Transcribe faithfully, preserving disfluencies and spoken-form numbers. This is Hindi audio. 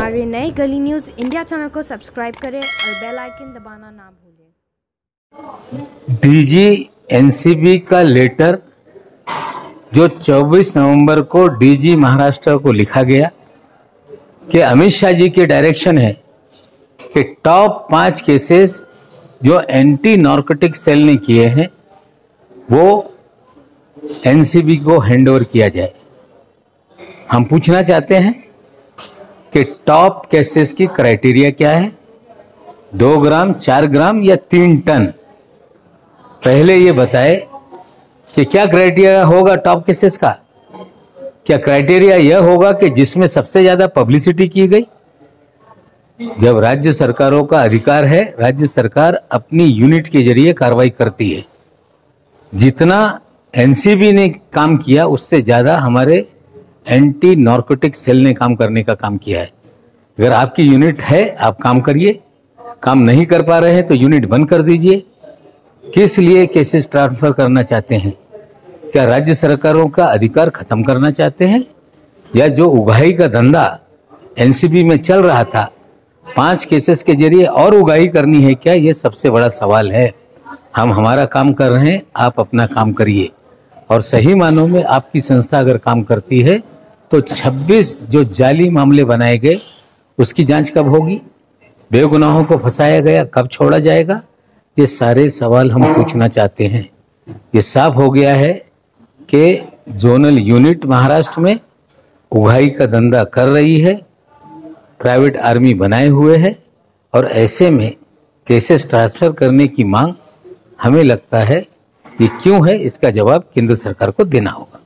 हमारे नए गली न्यूज़ इंडिया चैनल को सब्सक्राइब करें और बेल आइकन दबाना ना भूलें। डीजी एनसीबी का लेटर जो चौबीस नवंबर को डीजी महाराष्ट्र को लिखा गया कि अमित शाह जी के डायरेक्शन है कि टॉप पांच केसेस जो एंटी नार्कोटिक सेल ने किए हैं वो एनसीबी को हैंडओवर किया जाए। हम पूछना चाहते हैं कि टॉप केसेस की क्राइटेरिया क्या है, दो ग्राम चार ग्राम या तीन टन। पहले ये बताए कि क्या क्राइटेरिया होगा टॉप केसेस का। क्या क्राइटेरिया यह होगा कि जिसमें सबसे ज्यादा पब्लिसिटी की गई। जब राज्य सरकारों का अधिकार है, राज्य सरकार अपनी यूनिट के जरिए कार्रवाई करती है। जितना एनसीबी ने काम किया उससे ज्यादा हमारे एंटी नार्कोटिक सेल ने काम करने का काम किया है। अगर आपकी यूनिट है आप काम करिए, काम नहीं कर पा रहे हैं तो यूनिट बंद कर दीजिए। किस लिए केसेस ट्रांसफर करना चाहते हैं? क्या राज्य सरकारों का अधिकार खत्म करना चाहते हैं, या जो उगाही का धंधा एनसीबी में चल रहा था पांच केसेस के जरिए और उगाही करनी है क्या? ये सबसे बड़ा सवाल है। हम हमारा काम कर रहे हैं, आप अपना काम करिए। और सही मानों में आपकी संस्था अगर काम करती है तो छब्बीस जो जाली मामले बनाए गए उसकी जांच कब होगी? बेगुनाहों को फंसाया गया कब छोड़ा जाएगा? ये सारे सवाल हम पूछना चाहते हैं। ये साफ हो गया है कि जोनल यूनिट महाराष्ट्र में उगाही का धंधा कर रही है, प्राइवेट आर्मी बनाए हुए है, और ऐसे में केसेस ट्रांसफर करने की मांग हमें लगता है ये क्यों है, इसका जवाब केंद्र सरकार को देना होगा।